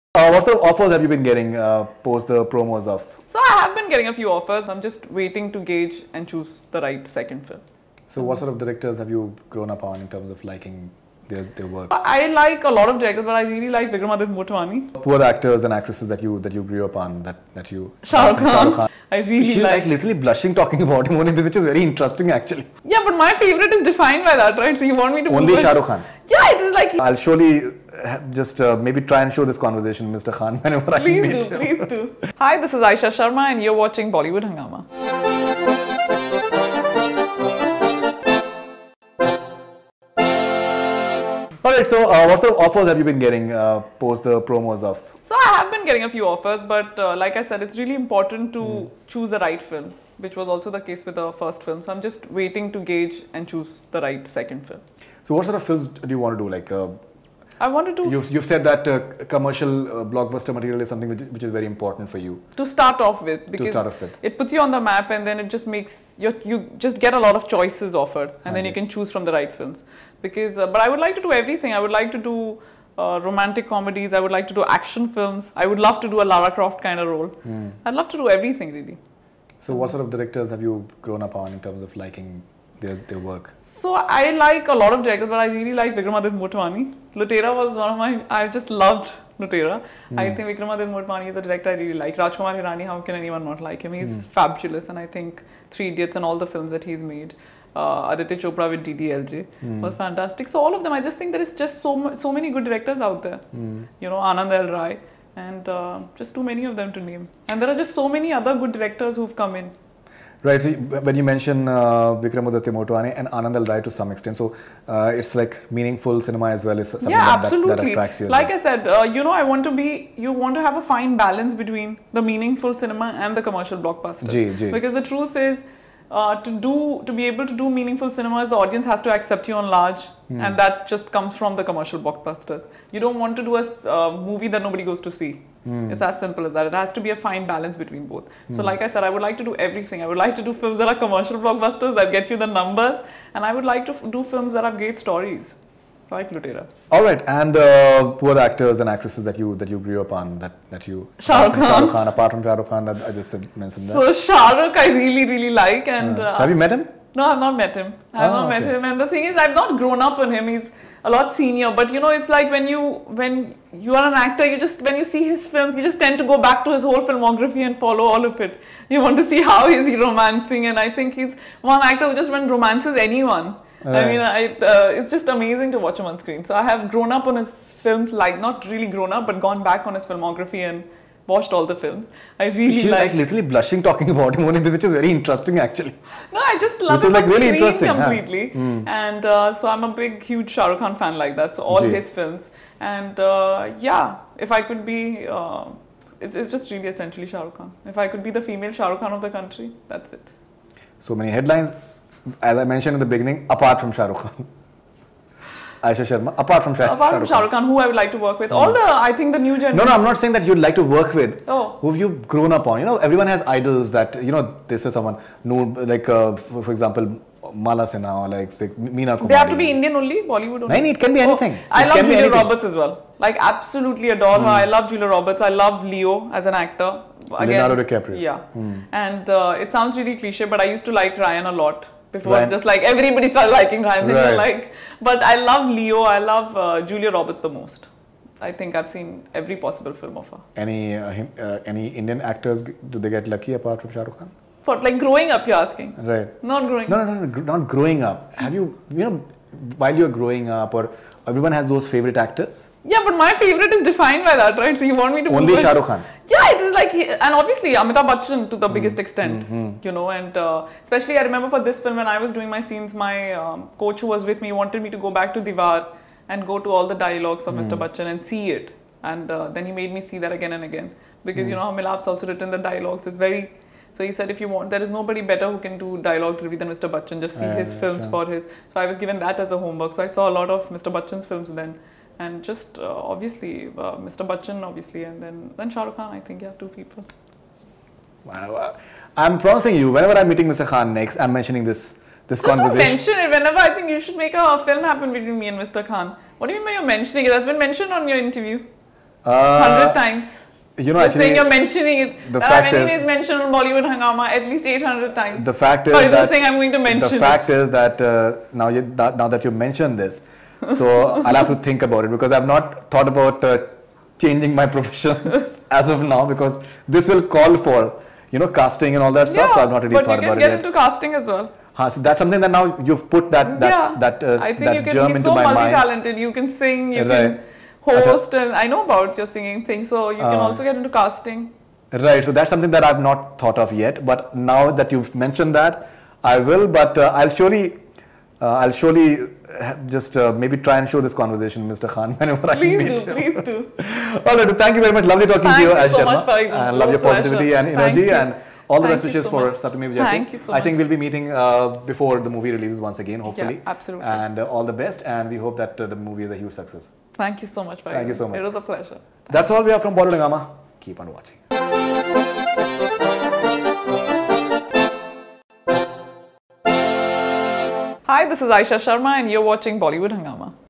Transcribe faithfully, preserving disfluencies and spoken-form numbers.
Uh, what sort of offers have you been getting uh, post the promos of? So I have been getting a few offers. I'm just waiting to gauge and choose the right second film. So what sort of directors have you grown up on in terms of liking their, their work? I like a lot of directors, but I really like Vikramaditya Motwani. Who are the actors and actresses that you that you grew up on that that you? Shah Rukh Khan. I really so she's like. like literally blushing talking about him only, which is very interesting actually. Yeah, but my favorite is defined by that, right? So you want me to only Shah Rukh Khan? Yeah, it is like. I'll surely just uh, maybe try and show this conversation, Mister Khan, whenever I please meet do, him. Please do. Hi, this is Aisha Sharma, and you're watching Bollywood Hungama. Alright, so uh, what sort of offers have you been getting uh, post the promos of? So I have been getting a few offers, but uh, like I said, it's really important to mm. choose the right film, which was also the case with the first film. So I'm just waiting to gauge and choose the right second film. So what sort of films do you want to do? Like, uh, I wanted to. You've, you've said that uh, commercial uh, blockbuster material is something which, which is very important for you. To start off with. Because to start off with. It puts you on the map, and then it just makes, you, you just get a lot of choices offered, and then you can choose from the right films. Because, uh, but I would like to do everything. I would like to do uh, romantic comedies. I would like to do action films. I would love to do a Lara Croft kind of role. Mm. I'd love to do everything really. So what sort of directors have you grown up on in terms of liking their, their work? So I like a lot of directors, but I really like Vikramaditya Motwani. Lutera was one of my, I just loved Lutera. Mm. I think Vikramaditya Motwani is a director I really like. Rajkumar Hirani, how can anyone not like him? He's mm. fabulous, and I think Three Idiots and all the films that he's made. Uh, Aditya Chopra with D D L J mm. was fantastic. So all of them, I just think there is just so so many good directors out there. Mm. You know, Anand L. Rai, and uh, just too many of them to name. And there are just so many other good directors who've come in. Right. So when you mention uh, Vikramaditya Motwani and Anand L. Rai to some extent, so uh, it's like meaningful cinema as well as something yeah, that, absolutely. that, that attracts you. As like well. I said, uh, you know, I want to be. You want to have a fine balance between the meaningful cinema and the commercial blockbuster. G, G. Because the truth is. Uh, to do to be able to do meaningful cinemas, the audience has to accept you on large, mm. and that just comes from the commercial blockbusters. You don't want to do a uh, movie that nobody goes to see. Mm. It's as simple as that. It has to be a fine balance between both. Mm. So, like I said, I would like to do everything. I would like to do films that are commercial blockbusters that get you the numbers, and I would like to f do films that have great stories. Like Lutera. All right, and uh, who are the actors and actresses that you that you grew up on that that you? Shah Rukh Khan. Shah Rukh Khan. Apart from Shah Rukh Khan, that I just said, mentioned that. So Shah Rukh, I really really like, and uh, uh, so have you met him? No, I've not met him. I've oh, not okay. met him, and the thing is, I've not grown up on him. He's a lot senior, but you know, it's like when you when you are an actor, you just when you see his films, you just tend to go back to his whole filmography and follow all of it. You want to see how is he romancing, and I think he's one actor who just when romances anyone. Right. I mean, I, uh, it's just amazing to watch him on screen. So I have grown up on his films, like not really grown up, but gone back on his filmography and watched all the films. I really so she's like, like literally blushing talking about him only, which is very interesting actually. No, I just love which him is like on really screen interesting, completely. Huh? Mm. And uh, so I'm a big, huge Shah Rukh Khan fan like that. So all Gee. his films. And uh, yeah, if I could be, uh, it's, it's just really essentially Shah Rukh Khan. If I could be the female Shah Rukh Khan of the country, that's it. So many headlines. As I mentioned in the beginning, apart from Shah Rukh Khan. Aisha Sharma, apart from Shah, apart from Shah Rukh Khan, who I would like to work with. Mm. All the, I think the new generation. No, no, I'm not saying that you'd like to work with. Oh. Who have you grown up on? You know, everyone has idols that, you know, this is someone, no, like, uh, for, for example, Mala Sinha or like, like Meena Kumari. They have to be Indian only, Bollywood only? No, it can be anything. Oh, I it love Julia Roberts as well. Like, absolutely adore mm. her. I love Julia Roberts. I love Leo as an actor. Again, Leonardo DiCaprio. Yeah. Mm. And uh, it sounds really cliche, but I used to like Ryan a lot. Before Ryan. Just like everybody started liking Ryan, they right. were like, but I love Leo, I love uh, Julia Roberts the most. I think I've seen every possible film of her. Any uh, him, uh, any Indian actors, do they get lucky apart from Shah Rukh Khan? For like growing up, you're asking? Right. Not growing no, up. No, no, no, not growing up. Have you, you know, while you're growing up, or everyone has those favorite actors? Yeah, but my favorite is defined by that, right? So you want me to only Shah Rukh Khan? Yeah, it is like, and obviously Amitabh Bachchan to the mm. biggest extent, mm-hmm. you know, and uh, especially I remember for this film when I was doing my scenes, my um, coach who was with me wanted me to go back to Diwar and go to all the dialogues of mm. Mister Bachchan and see it. And uh, then he made me see that again and again. Because, mm. you know, how Milap's also written the dialogues. It's very, so he said if you want, there is nobody better who can do dialogue delivery than Mister Bachchan. Just see uh, his films sure. for his. So I was given that as a homework. So I saw a lot of Mister Bachchan's films then. And just uh, obviously uh, Mister Bachchan, obviously, and then then Shah Rukh Khan. I think yeah, two people. Wow, I'm promising you. Whenever I'm meeting Mister Khan next, I'm mentioning this this so conversation. Don't mention it. Whenever I think you should make a film happen between me and Mister Khan. What do you mean by you're mentioning it? That's been mentioned on your interview. Uh, Hundred times. You know, you're actually, saying you're mentioning it. The that fact I've anyways is, mentioned on Bollywood Hungama at least eight hundred times. The fact is Sorry, that saying I'm going to mention the fact it. is that uh, now you that, now that you mentioned this, so I'll have to think about it because I've not thought about uh, changing my profession as of now because this will call for you know casting and all that stuff. Yeah, So I've not really but thought you can about get it yet. into casting as well. Huh, so that's something that now you've put that that yeah. that uh, I think that you can germ be into so my mind. multi-talented. You can sing, you Right. can host, and I know about your singing thing. So you can Uh, also get into casting. Right, so that's something that I've not thought of yet. But now that you've mentioned that, I will. But uh, I'll surely, uh, I'll surely ha- just uh, maybe try and show this conversation, Mister Khan, whenever Please I meet do, him. please do. All right, thank you very much. Lovely talking Thank to you, you Aisha so Sharma. much, Farid. And love No your positivity pleasure. and Thank energy you. and all the Thank best you wishes so for much. Satyameva Jayate. Thank you so I think much. we'll be meeting uh, before the movie releases once again, hopefully. Yeah, absolutely. And uh, all the best. And we hope that uh, the movie is a huge success. Thank you so much, Farid. Thank you so much. It was a pleasure. That's all we have from Bollywood Hungama. Keep on watching. Hi, this is Aisha Sharma and you're watching Bollywood Hungama.